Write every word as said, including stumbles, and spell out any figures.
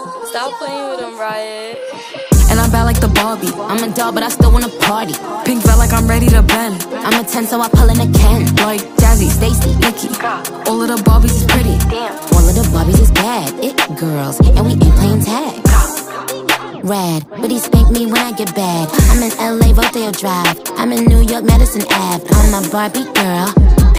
Stop playing with him, Riot. And I'm bad like the Barbie. I'm a doll, but I still wanna party. Pink felt like I'm ready to bend. I'm a ten, so I pull in a Ken. Like Jazzy, Stacy, Nikki. All of the Barbies is pretty. All of the Barbies is bad. It girls, and we ain't playing tag. Rad, but he spank me when I get bad. I'm in L A, Rodeo Drive. I'm in New York, Madison Ave. I'm a Barbie girl.